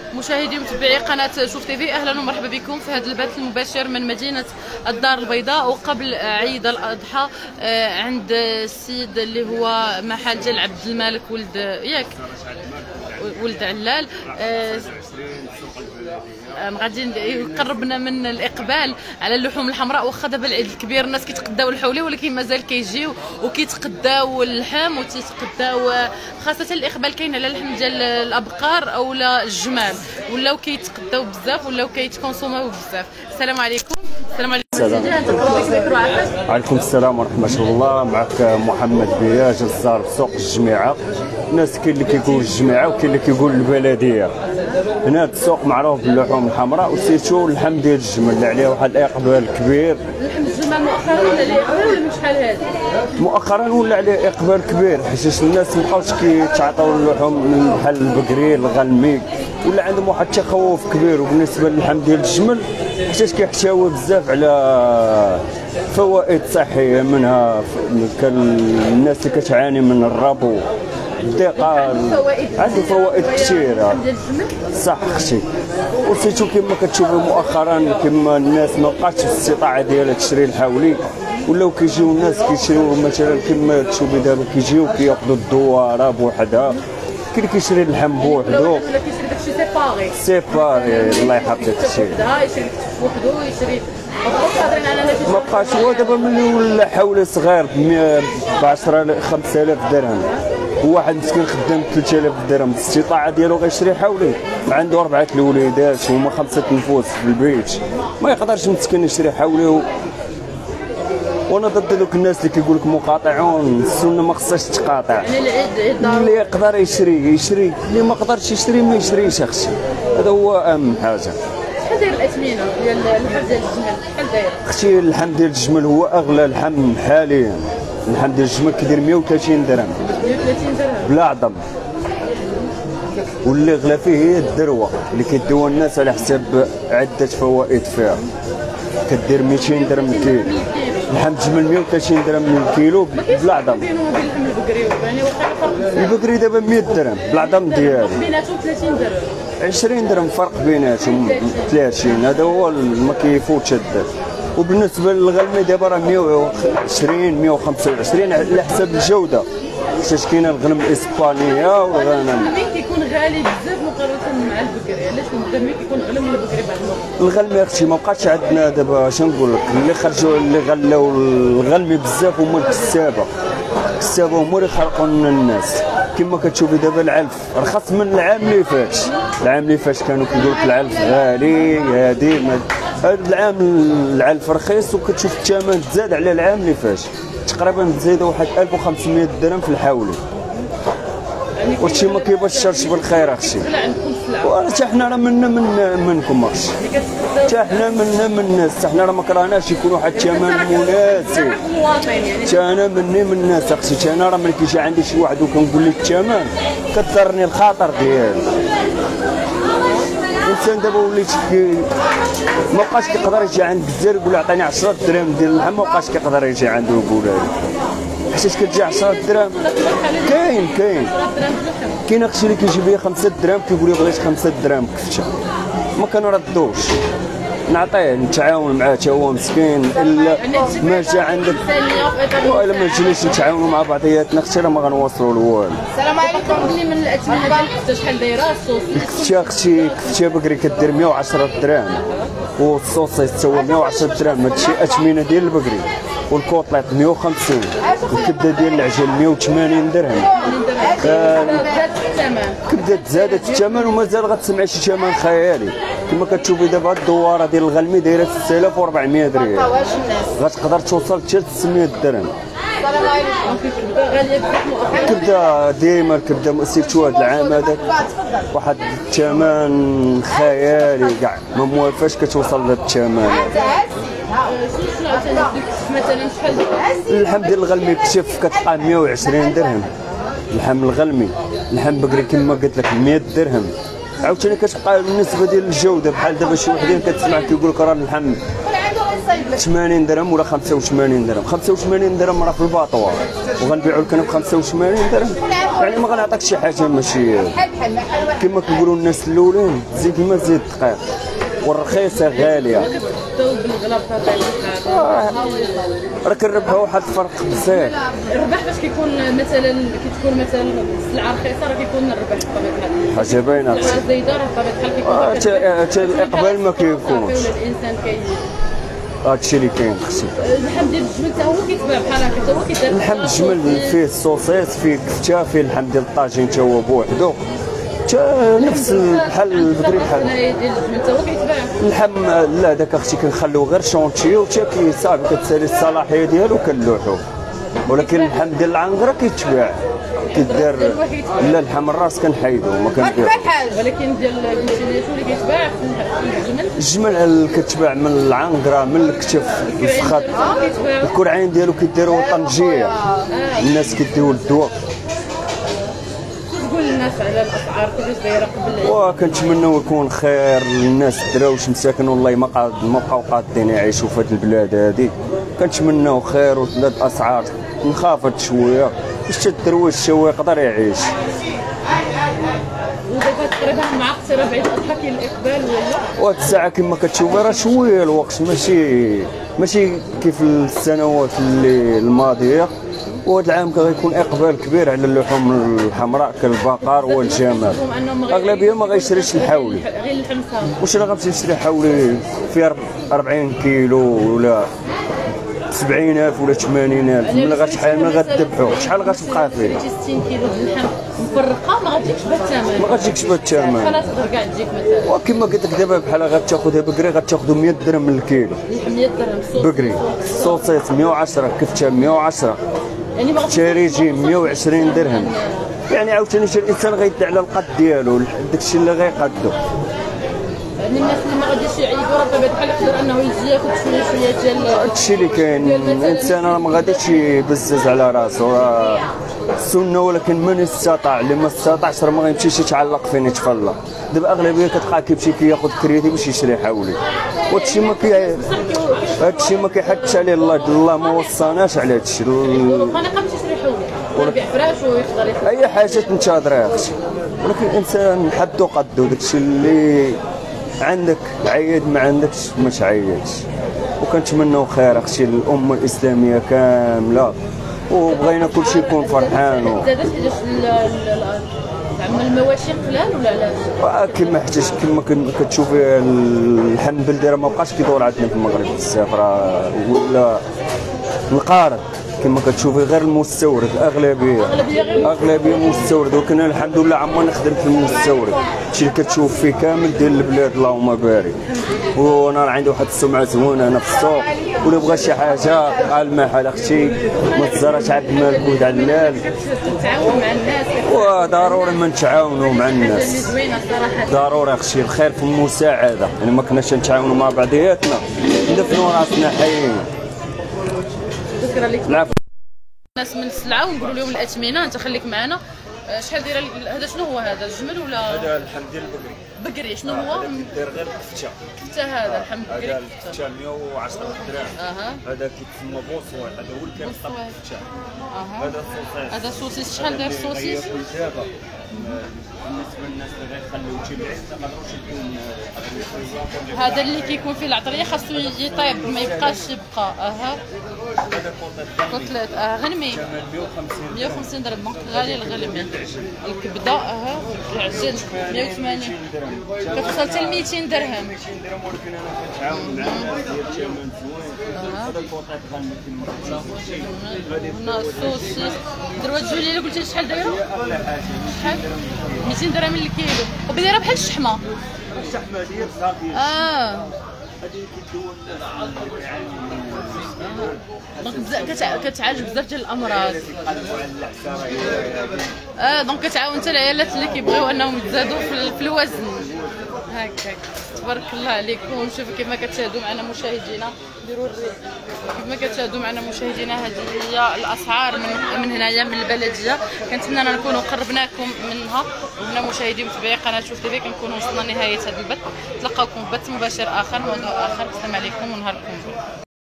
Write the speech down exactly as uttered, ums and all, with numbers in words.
مشاهدي ومتابعي قناه شوف تيفي، اهلا ومرحبا بكم في هذا البث المباشر من مدينه الدار البيضاء. وقبل عيد الاضحى عند السيد اللي هو محل ديال عبد الملك ولد ياك ولد علال، غادي يقربنا من الاقبال على اللحوم الحمراء. واخا دابا العيد الكبير الناس كيتقداو الحولي، ولكن مازال كيجيو وكيتقداو اللحم وتيتقداو خاصه الاقبال كاين على اللحم ديال الابقار او الجمال، ولاو كيتقداو بزاف ولاو كيتكونسوماو بزاف. السلام عليكم. السلام عليكم. وعليكم السلام ورحمه الله. معك محمد بيا جزار سوق الجميعه. الناس كاين اللي كيقول الجميعه وكاين اللي كيقول البلديه. هنا السوق معروف باللحوم الحمراء وسيرتو اللحم ديال الجمل اللي عليه واحد الاقبال كبير. اللحم الجمل مؤخرا ولا عليه اقبال ولا من شحال هذا؟ مؤخرا ولا عليه اقبال كبير، حيت الناس مابقاوش كيتعاطاو اللحوم من بحال البقري الغنمي، ولا عندهم واحد التخوف كبير. وبالنسبه للحم ديال الجمل حيت كيحتوي بزاف على فوائد صحيه، منها الناس اللي كتعاني من الربو الضيقه عنده فوائد كثيره. صح اختي. وسيتو كما كتشوفوا مؤخرا كما الناس ما بقاتش الاستطاعه ديالها تشري الحولي، ولاو كيجيو الناس كيشريو مثلا كما تشوفي دابا كيجيو كياخذوا الدواره بوحدها، كاين كيشري اللحم بوحدو كيشري داكشي سيباري سيباري. الله يحفظك اختي. يشري بوحدو يشري ما بقاش. هو دابا ملي ولا حولي صغير ب عشرة خمسة آلاف درهم، وواحد مسكين خدام ثلاثة آلاف درهم، الاستطاعه ديالو غيشري حولي، عنده اربعه الوليدات وهما خمسه نفوس في البيت، ما يقدرش مسكين يشري حولي. و... وانا ضد دوك الناس اللي كيقول لك مقاطعون، السنه ما خصهاش تقاطع. يعني العيد اللي يقدر يشري يشري، اللي ما قدرش يشري ما يشريش اختي. هذا هو اهم حاجه. شحال داير الاثمنه ديال اللحم ديال الجمل؟ شحال داير اختي؟ اللحم ديال الجمل هو اغلى لحم حاليا. اللحم ديال الجمل كيدير مية وثلاثين درهم مية وثلاثين درهم بلا عظم. واللي غلا فيه هي الدروه اللي كيديوها الناس على حساب عده فوائد فيها، كدير مئتين درهم الكيلو. لحم الجمل مية وثلاثين درهم من الكيلو بلا عظم. البقري دابا مية درهم بالعظم ديالو، بيناتهم ثلاثين درهم عشرين درهم فرق بيناتهم ثلاثين. هذا هو ما كيفوتش الدرهم. وبالنسبه للغلمي دابا راه مية وعشرين مية وخمسة وعشرين على حسب الجوده، حيت كاينه الغنم الاسبانيه والغنم. الغلمي كيكون غالي بزاف مقارنه مع البقري. علاش الغلمي كيكون اغلى من البقري بعض الوقت؟ الغلمي اختي ما بقاتش عندنا دابا. اش نقول لك، اللي خرجوا اللي غلاو الغلمي بزاف هما الكسابه. الكسابه هما اللي خلقوا لنا الناس. كما كتشوفي دابا العلف رخص من العام اللي فات. العام اللي فات كانوا كيقولوا لك العلف غالي هادي، هذا العام العلف رخيص وكتشوف الثمن تزاد على العام اللي فات، تقريبا تزيد واحد ألف وخمسمية درهم في الحولي. وهادشي ما كيبشرش بالخير اختي. حتى حنا راه منا من منكم اختي، حتى حنا منا من الناس، حتى حنا راه ما كرهناش يكون واحد الثمن مناسب. حتى انا مني من الناس اختي، حتى انا راه ملي كيجي عندي شي واحد وكنقول لك الثمن كضرني الخاطر ديالي. الانسان دابا وليت ما بقاش كيقدر يجي عند الجزار يقول عطيني عشرة دراهم ديال اللحم، ما بقاش كيقدر يجي عنده يقولها لي. حيت كتجي عشرة دراهم كاين كاين كاين اختي اللي كيجيب لي خمسة دراهم كيقول لي بغيت خمسة دراهم كفته، ما كنردوش، نعطيه نتعاون معاه حتى هو مسكين. الا ما جا عندك والا ما جيناش نتعاونوا مع بعضياتنا اختي راه ما غنوصلوا لوالو. السلام عليكم. قول لي من الاثمنه ديال الكفته شحال دايره؟ الصوصيس الكفته اختي كفته بقري كدير مية وعشرة دراهم، والصوصيس حتى هو مية وعشرة دراهم. هادشي اثمنه ديال البقري. والكوطليط مية وخمسين، والكبده ديال العجل مية وثمانين درهم. كبده تزادت الثمن ومازال غتسمعي شي ثمن خيالي. كما كتشوفي دابا الدواره ديال الغلمي دايره ستة آلاف وأربعمية ريال، غتقدر توصل حتى ل تسعمية درهم. السلام عليكم. الكبده غاليه بزاف مؤخرا. الكبده ديما الكبده سيرتو هذا العام هذاك واحد الثمن خيالي كاع، ما موالفاش كتوصل لهذا الثمن. مثلا شحال اللحم ديال الغلمي كتف كتلقاه مية وعشرين درهم. اللحم الغلمي. اللحم بقري كما قلت لك مية درهم. عاوتاني كتبقى بالنسبه ديال الجوده بحال دابا شي وحدين كتسمع كيقول لك راه اللحم ثمانين درهم ولا خمسة وثمانين درهم. خمسة وثمانين درهم راه في الباطوار وغنبيعوا لك انا ب خمسة وثمانين درهم، يعني ما غنعطيك شي حاجه ماشي كما كيقولوا الناس الاولين زيد الماء زيد الدقيق، والرخيصه غاليه. بالغلا بطبيعه الحال راه كنربحوا واحد الفرق بزاف. الربح فاش كيكون مثلا كتكون مثلا السلعه رخيصه راه كيكون الربح بطبيعه الحال حاجه باينه السلعه زايده راه بطبيعه الحال كيكون حتى الاقبال ما كيكونش. الانسان كي هادشي اللي كاين خصو. اللحم ديال الجمل حتى هو كيتباع بحال هكا، حتى هو كيدار اللحم الجمل فيه الصوصيص فيه كفته فيه اللحم ديال الطاجين حتى هو بوحدو، حتى نفس بحال البكري بحال ديال الجمل حتى هو كيتباع. اللحم لا داك اختي كنخليوه غير شونتيو حتى كيصافي كتسالي الصلاحيه ديالو كنلوحو، ولكن اللحم ديال العنقره كيتباع كيدار. لا اللحم الراس كنحيدو ما كنبيعوش، ولكن ديال الكوتينات اللي كيتباع في الجمل الجمل كتباع من العنقره من الكتف الفخذ الكرعين ديالو كيديروا طنجيه الناس كيديو الدواء. تقول للناس على الاسعار كيفاش دايره قبل؟ وكنتمنوا يكون خير للناس الدراوش مساكن والله ما قاد ما بقاو قادين يعيشوا في هذه البلاد هذه. كنتمناو خير وتزاد الاسعار انخفضت شويه باش الدرويش شويه يقدر يعيش. ودابا تقريبا مع اقتراب عيد الاضحى كاين الاقبال ولا؟ وهاد الساعه كما كتشوفي راه شويه الوقت ماشي ماشي كيف السنوات اللي الماضيه. وهذا العام غيكون اقبال كبير على اللحوم الحمراء كالبقر والجمال. اغلبيه ما غيشريش الحولي، غير اللحم صافي. واش راه غتمشي تشري حولي في أربعين كيلو ولا سبعين ألف ولا ثمانين ألف ملي غتشحال ملي غتذبحو شحال غتبقى فيه؟ ستين كيلو د اللحم مفرقه ما غاتجيكش بهذا الثمن، ما غاتجيكش بهذا الثمن. خلاص تقدر كاع تجيك مثلا. وكما قلت لك دابا بحال غتاخذها بكري غتاخذوا مية درهم من الكيلو. مية درهم بكري الصوصيط مية وعشرة كفته مية وعشرة يعني ما تشاريجي مية وعشرين درهم. يعني عاوتاني شي الانسان غيدي على القد ديالو داكشي اللي غيقادو. يعني الناس اللي ما غاديش يعيبوا راه بطبيعه الحال يقدر انه يجي ياخذ شويه شويه ديال هادشي اللي كاين. الانسان راه ما غاديش يبزز على راسو، راه السنه، ولكن من استطاع اللي ما استطاعش راه ما غيمشيش يتعلق فين يتفلق. دابا اغلبيه كتلقاه كيمشي كياخذ كريدي باش يشري حولي، وهادشي ما كي هادشي ما كيحكش عليه الله. الله ما وصاناش على هادشي. انا قمت يشري حولي يبيع فراش ويقدر ياخذ اي حاجه تنتظرها اختي، ولكن الانسان حدو قدو. داكشي اللي عندك عيد ما عندكش ما تعيدش. وكنتمناو خير اختي الامه الاسلاميه كامله، وبغينا كلشي يكون فرحان. زادت حيتاش زعما المواشي قلال ولا علاش؟ كما حيتاش كما كتشوفي اللحم البلدي راه ما بقاش كيدور عندنا في المغرب بزاف، راه ولا القارب كما كتشوفي غير المستورد. اغلبيه اغلبيه مستورد، وكنا الحمد لله عمرنا نخدم في المستورد. هادشي اللي كتشوف فيه كامل ديال البلاد اللهم بارك. وانا راه عندي واحد السمعه زوينه هنا في السوق، ولا بغى شي حاجه قال محل اختي ما تزرعش عبد الملك ولد علال. تعاون مع الناس وضروري ما نتعاونوا مع الناس، ضروري اختي الخير في المساعده. يعني ما كناش نتعاونوا مع بعضياتنا ندفنوا راسنا حيين. شكرا لك. الناس من السلعه ونقولوا لهم الاثمنه. انت خليك معنا. شحال دايره هذا؟ شنو هو هذا؟ الجمل ولا هذا اللحم ديال البقري؟ بقري شنو هو؟ كيدير غير كفته. كفته هذا اللحم بقري هذا الكفته مية وعشرة دراهم. اها هذا كيتسمى بوصوات، هذا هو اللي كيبقى الكفته. اها هذا الصوصيص. هذا الصوصيص شحال داير الصوصيص؟ دابا بالنسبه للناس اللي غيخليو شي العيد ما يقدروش يكون. هذا اللي كيكون فيه العطريه خاصو يطيب ما يبقاش يبقى. اها هذا كتلات اه غنمي مية وخمسين درهم. دونك غالي الغلمي. الكبده اها العجل مية وثمانين كتوصل حتى ل ميتين درهم. ميتين درهم، ولكن انا كنتعاون مع الناس ديال الثمن زوين. هذا الكوطيط غنمي كما هنا الصوصيس دروات جوليه قلتي شحال دايره؟ اغلى حاجه شحال؟ ميتين درهم للكيلو. ودايره بحال الشحمه. الشحمه ديال صافي. اه هذه كيدوز دونك بزاف كتعالج بزاف ديال الامراض. اه دونك كتعاون حتى العيالات اللي كيبغيو انهم يتزادوا في الوزن هكاك. تبارك الله عليكم. شوفوا كيف ما كتشاهدوا معنا مشاهدينا، ديروا الريق كيف ما كتشاهدوا معنا مشاهدينا. هذه هي الاسعار من من هنايا من البلديه. كنتمنى نكونوا قربناكم منها. وهنا مشاهدي متابعي قناه شوف تيفي كنكونوا وصلنا لنهايه هذا البث. تلقاوكم في بث مباشر اخر موضوع اخر. السلام عليكم ونهاركم.